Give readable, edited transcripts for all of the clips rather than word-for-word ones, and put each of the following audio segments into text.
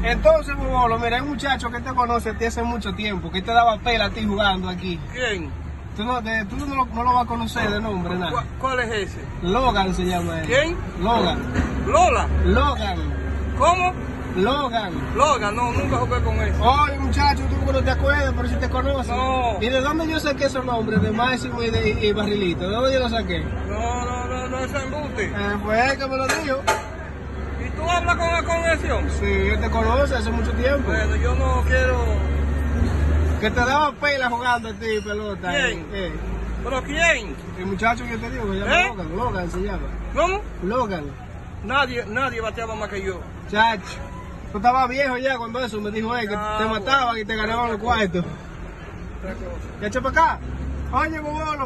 Entonces, Bobolo, mira, hay un muchacho que te conoce a ti hace mucho tiempo, que te daba pela a ti jugando aquí. ¿Quién? Tú no lo vas a conocer de nombre, nada. ¿Cuál es ese? Logan se llama él. ¿Quién? Logan. ¿Lola? Logan. ¿Cómo? Logan. Logan, no, nunca jugué con él. Oye, muchacho, tú no te acuerdas, pero si te conoces. No. ¿Y de dónde yo saqué esos nombres de Máximo y Barrilito? ¿De dónde yo los saqué? No, es embuste. Pues él que me lo dijo. ¿Y tú hablas con la congregación? Sí, él te conoce hace mucho tiempo. Bueno, yo no quiero... Que te daba pela jugando a ti, pelota. ¿Quién? ¿Pero quién? El muchacho que te digo, se llama Logan. Logan se llama. ¿Cómo? Logan. Nadie bateaba más que yo. Chacho. Tú estabas viejo ya cuando eso me dijo él, que te mataban y te ganaban los cuartos. Ya echa para acá. Oye, Bobolo.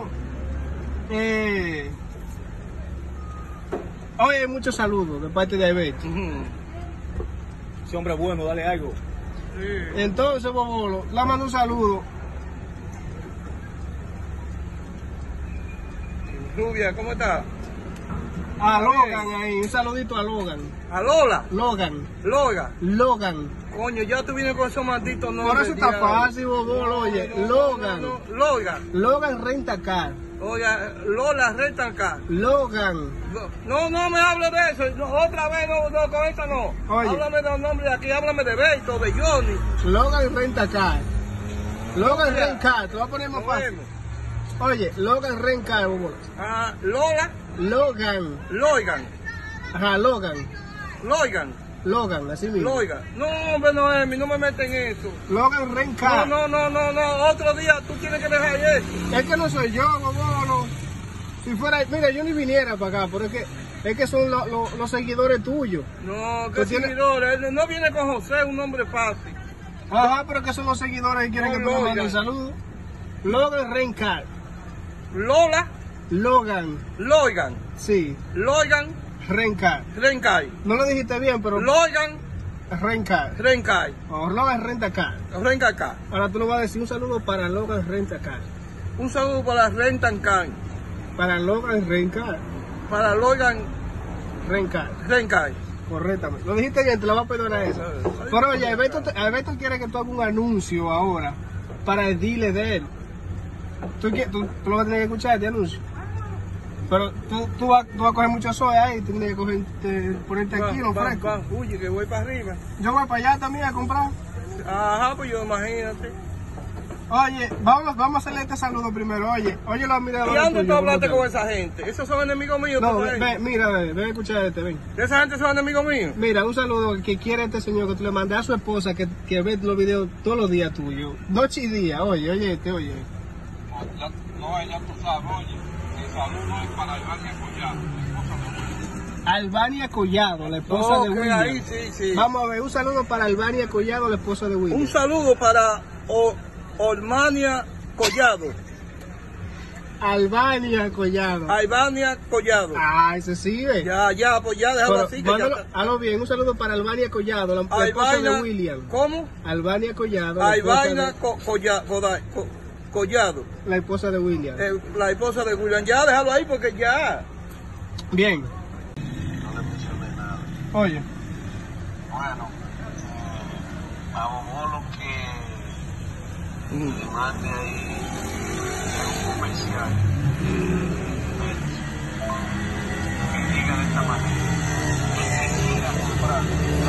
Oye, muchos saludos de parte de Alberto. Ese hombre es bueno, dale algo. Sí. Entonces, Bobolo, le mando un saludo. Rubia, ¿cómo está? A Logan ahí, un saludito a Logan. ¿A Lola? Logan. Logan. Coño, ya tú vienes con esos malditos nombres. Por eso está fácil, Bobolo, oye. Logan. Logan. Logan Renta Car. Oiga, Lola Rental Car. Logan. No me hable de eso. No, otra vez no, con esta no. Oye. Háblame de los nombres de aquí, háblame de Beto, de Johnny. Logan Renta Car. Logan Rent Car, te voy a poner más fácil. Oye, Logan Rent Car, Bobolo. Lola. Logan. Ajá, Logan, así mismo. Logan. No, hombre, Noemi, no me meten en eso. Logan Rent Car. No. Otro día tú tienes que dejar eso. Es que no soy yo, Bobolo. Si fuera, mira, yo ni viniera para acá, pero es que son los seguidores tuyos. No, que seguidores. Él no viene con José, un nombre fácil. Ajá, pero que son los seguidores que quieren que tú le mandes un saludo. Logan Rent Car. Logan. Sí. Logan. Rent Rencar. No lo dijiste bien, pero... Logan. Rencar. O Logan Renta Car. Rencar. Ahora tú lo vas a decir un saludo para Logan Renta Car. Un saludo para Rentan Car. Para Logan Rencar. Para Logan Rencar. Correctamente. Lo dijiste bien, te lo voy a perdonar eso. Pero oye, Alberto quiere que tú hagas un anuncio ahora para el dealer de él. Tú lo vas a tener que escuchar este anuncio. Pero tú vas a coger mucho soya ahí, tienes que ponerte aquí, no fresco. Uy, que voy para arriba. Yo voy para allá también a comprar. Ajá, pues yo imagínate. Oye, vamos a hacerle este saludo primero. Oye los admiradores. ¿Y dónde tú hablaste con esa gente? ¿Esos son enemigos míos? No, mira, ven a escuchar ven. ¿Esa gente son enemigos míos? Mira, un saludo que quiere este señor que tú le mandas a su esposa que ve los videos todos los días tuyos. Noche y día, oye. No, ella tú sabes, oye. El saludo es para Albania Collado, la esposa de William. Albania Collado, la esposa de William. Ahí, sí. Vamos a ver, un saludo para Albania Collado, la esposa de William. Un saludo para Ormania Collado. Albania Collado. Ah, ese sí, ve. Ya, pues ya, déjalo así. Hazlo bien, un saludo para Albania Collado, la esposa de William. ¿Cómo? Albania Collado. Collado. La esposa de William. La esposa de William. Ya, déjalo ahí porque ya. Bien. No le mencioné nada. Oye. Bueno, a Bobolo que le mande ahí un comercial. Que diga de esta manera. El que quiera comprar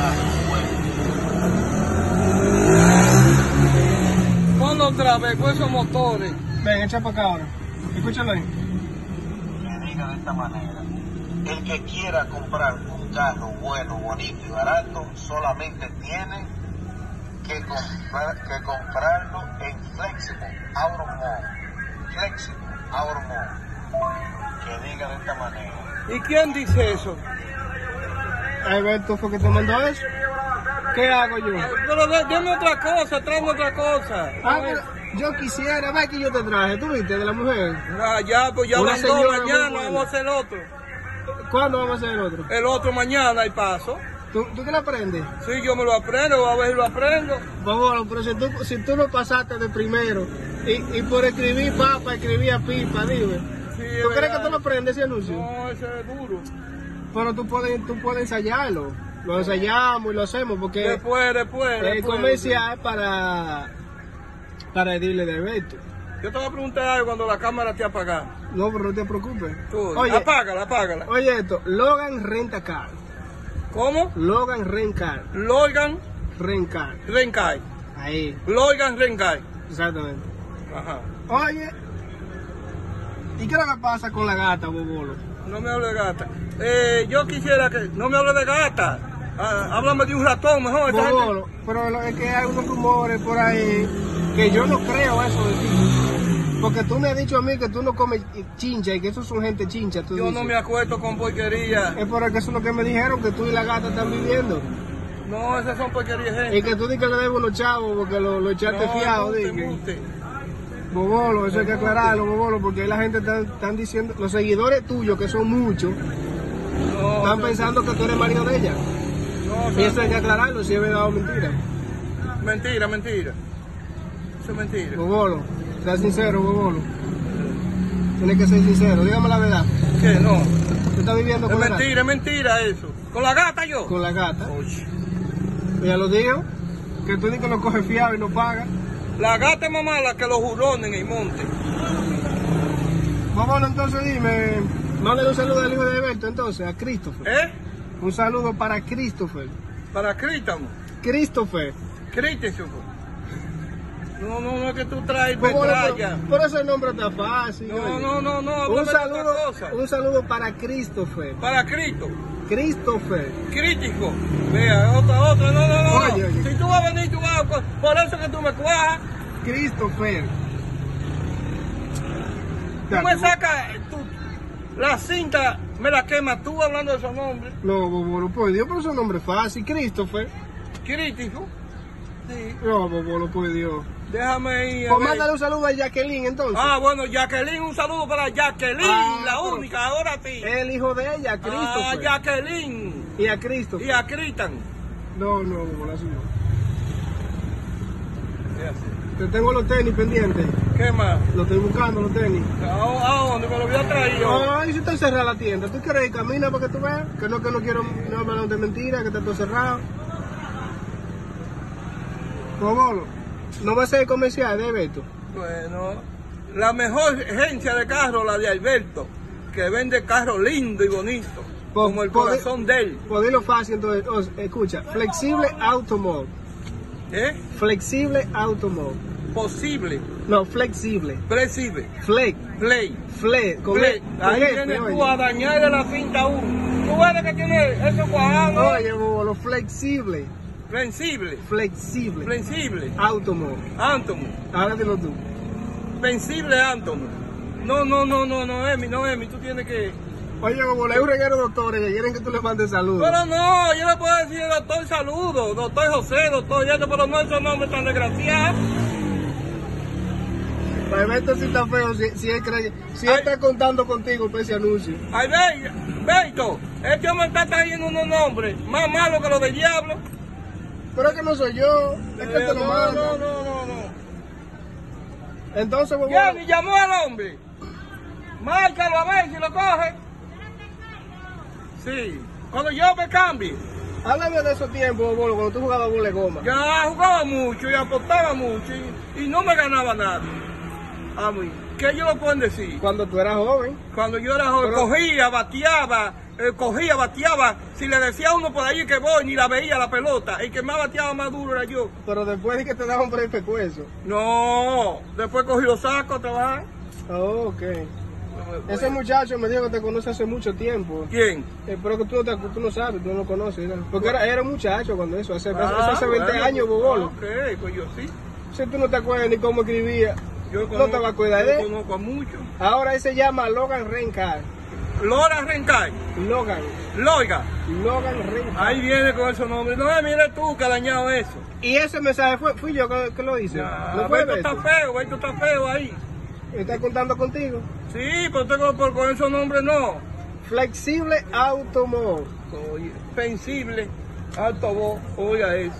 Ponlo otra vez con esos motores. Ven, echa para acá ahora. Escúchalo ahí. Que diga de esta manera. El que quiera comprar un carro bueno, bonito y barato, solamente tiene que comprarlo en Flexible Auto Mall. Que diga de esta manera. ¿Y quién dice eso? Alberto fue que te mandó eso. ¿Qué hago yo? Pero dame otra cosa, tráeme otra cosa. Pero yo quisiera, ve que yo te traje, ¿tú viste? De la mujer. Ya, pues ya Una mandó, señora mañana muy buena. vamos a hacer el otro. ¿Cuándo vamos a hacer el otro? El otro mañana y paso. ¿Tú qué le aprendes? Sí, yo me lo aprendo, a ver si lo aprendo. Por favor, pero si tú lo pasaste de primero y por escribir papa, escribía pipa, dime. Sí, ¿Tú crees que tú lo aprendes ese anuncio? No, ese es duro. Pero tú puedes ensayarlo. Lo ensayamos y lo hacemos porque Después. el comercial para decirle de Beto. Yo te voy a preguntar algo cuando la cámara esté apagada. No, pero no te preocupes. Oye, apágala. Oye esto, Logan Renta Car. ¿Cómo? Logan Rent Car. Logan Rent Car. Renkai. Ahí, Logan Renkai. exactamente. Ajá. Oye, ¿y qué es lo que pasa con la gata, Bobolo? No me hable de gata. Yo quisiera que... No me hable de gata. Háblame de un ratón mejor. esa gente- Bobolo, pero es que hay unos rumores por ahí que yo no creo eso de ti. Porque tú me has dicho a mí que tú no comes chincha y que esos son gente chincha. Tú Yo dices. no me acuesto con porquería. Es por eso es lo que me dijeron, que tú y la gata están viviendo. No, esas son porquerías, gente. Y que tú dices que le debes unos chavos porque lo echaste fiado. Embuste. Bobolo, eso hay que aclararlo, Bobolo, porque ahí la gente están diciendo, los seguidores tuyos, que son muchos, están pensando que tú eres marido de ella. No, Y eso hay que aclararlo, si es verdad o mentira. mentira. Eso es mentira. Bobolo, sea sincero, Bobolo. Tienes que ser sincero, dígame la verdad. ¿Qué? No. ¿Tú estás viviendo con la Es mentira eso. ¿Con la gata yo? Con la gata. Oye. Ya lo digo, que tú dices que lo coges fiado y no pagas. La gata es más mala que los jurones en el monte. Bobolo, entonces dime, mándale un saludo al hijo de Alberto, entonces, a Christopher. ¿Eh? Un saludo para Christopher. Para Crítamo. Christopher. Crítamo. No, es que tú traes Bobolo, metralla. por eso el nombre está fácil. oye. No, háblame Un de otra cosa. saludo para Christopher. Para Cristo. Christopher. Crítico. Vea, otra. No. Oye. Si tú vas a venir, tú vas a... Por eso que tú me cuajas. Christopher. Tú me sacas la cinta, me la quemas tú hablando de esos nombres. No, Bobolo, por Dios, pero es un nombre fácil. Christopher. Crítico. Sí. No, Bobolo, por Dios. Déjame ir. a Pues ver. mándale un saludo a Jacqueline entonces. Bueno, Jacqueline, un saludo para Jacqueline, la pero única, ahora sí. El hijo de ella, Christopher. Jacqueline. Y a Christopher. Y a Critan. No, Bobolo, así no. Te tengo los tenis pendientes. ¿Qué más? Los estoy buscando, los tenis. ¿A dónde me lo voy a traer yo? Ay, si está cerrada la tienda. ¿Tú quieres ir? Camina para que tú veas. Que no quiero no hablar de mentiras, que está todo cerrado. Bobolo, no va a ser comercial de Beto. Bueno, la mejor agencia de carro, la de Alberto, que vende carros lindos y bonitos, como el corazón de él. Pues dilo fácil, entonces, escucha, Flexible Automóvil. ¿Eh? Flexible Automóvil. Posible, No, flexible. flexible, Flex. play. Con Play. con Ahí F, tienes oye. tú a dañarle la cinta a uno. Tú ves que tiene eso cuajado. Oye, Bobolo, flexible. Flexible, Flexible. Automóvil. Antomo. Ahora dilo tú. Flexible Antomo. No, Emi, tú tienes que... Oye, Bobolo, hay un reguero de doctores que quieren que tú le mandes saludos. Pero no, yo le puedo decir doctor saludo, doctor José, doctor Yeto, pero no esos nombres tan desgraciados. Para Beto sí está feo si él cree, si él está contando contigo para ese anuncio. Ay, Beito, este hombre está trayendo unos nombres más malos que los del diablo. Pero es que no soy yo, es que él te lo manda. No. Entonces, Bobolo, Ya, ni llamó al hombre. Márcalo a ver si lo coge. Sí, cuando yo me cambie. háblame de esos tiempos, Bobolo, cuando tú jugabas bola de goma. Ya jugaba mucho y apostaba mucho y no me ganaba nada. A mí, ¿qué ellos lo pueden decir? Cuando tú eras joven. Cuando yo era joven, Pero- cogía, bateaba. Si le decía a uno por ahí que voy, ni la veía la pelota. El que más bateaba más duro era yo. Pero después de que te daban por el pecueso. No, después cogí los sacos a trabajar. Oh, ok. Ese muchacho me dijo que te conoce hace mucho tiempo. ¿Quién? Pero que tú no sabes, tú no lo conoces. ¿no? Porque era muchacho cuando eso, hace 20 bueno, años, Bobolo. Ok, pues yo sí. Si tú no te acuerdas ni cómo escribía, Yo no te vas a cuidar de yo él. conozco a muchos. Ahora él se llama Logan Rencar. Lora Rencay, Logan Loiga. Rencar. Ahí viene con esos nombres. No, mira tú que ha dañado eso. Y ese mensaje fui yo que lo hice. ¿No fue Beto está Beto? Beto está feo ahí. ¿Está contando contigo? Sí, pero tengo con esos nombres no. Flexible Automóvil. Oye, sensible, alto voz, oiga eso.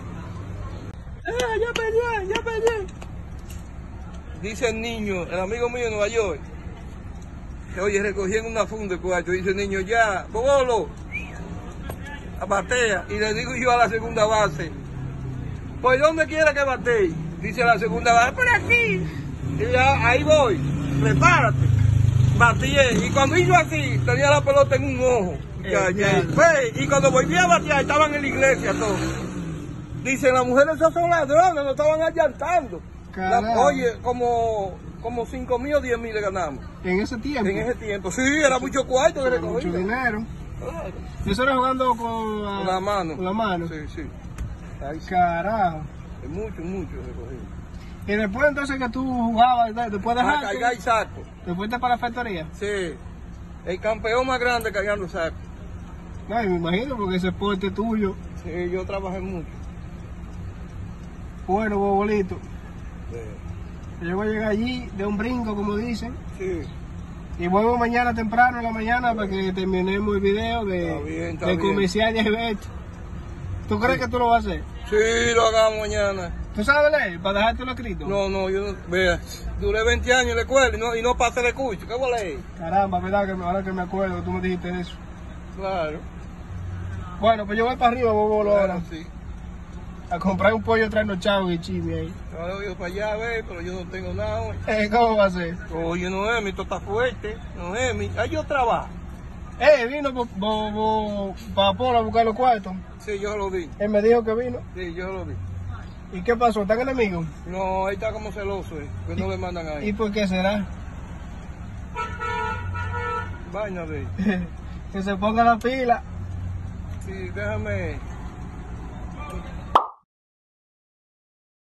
Ya peleé. Dice el niño, el amigo mío de Nueva York, que oye, recogí en una funda de cuarto, dice el niño, ya, Bobolo, batea, y le digo yo a la segunda base, ¿por dónde quiera que batee? Dice la segunda base, por aquí. Y ya, ahí voy, prepárate. Bateé, y cuando hizo así, tenía la pelota en un ojo. Y cuando volví a batear, estaban en la iglesia todos. Dicen, las mujeres esos son ladrones, nos estaban allantando. Oye, como 5.000 o 10.000 le ganamos. ¿En ese tiempo? En ese tiempo, sí, era mucho cuarto que recogía. Mucho dinero. Claro. Eso era jugando con la mano. Con la mano. Sí, sí. Ahí sí. Carajo. Mucho recogí. Y después entonces que tú jugabas, después de cargar y saco. ¿Después te para la factoría? Sí. El campeón más grande cargando saco. No, me imagino porque ese deporte tuyo. Sí, yo trabajé mucho. Bueno, Bobolito. Sí. Yo voy a llegar allí de un brinco, como dicen. Sí. Y vuelvo mañana temprano en la mañana para que terminemos el video de comercial de Alberto. ¿Tú crees que tú lo vas a hacer? Sí, lo hagamos mañana. ¿Tú sabes leer para dejártelo escrito? No, yo no. Vea, duré 20 años en la escuela y no pasé de curso. ¿Qué voy a leer? Caramba, verdad que ahora que me acuerdo, tú me dijiste eso. Claro. Bueno, pues yo voy para arriba, Bobolo, ahora. Sí. A comprar un pollo trasnochado y chisme ahí. Ahora voy para allá a ver, pero yo no tengo nada hoy. ¿Cómo va a ser? Oye, Noemi, esto está fuerte. Noemi, ahí yo trabajo. Vino para Polo a buscar los cuartos. Sí, yo lo vi. Él me dijo que vino. Sí, yo lo vi. ¿Y qué pasó? ¿Están enemigos? No, ahí está como celoso, que no le mandan ahí. ¿Y por qué será? Vaina de Que se ponga la pila. Sí, déjame.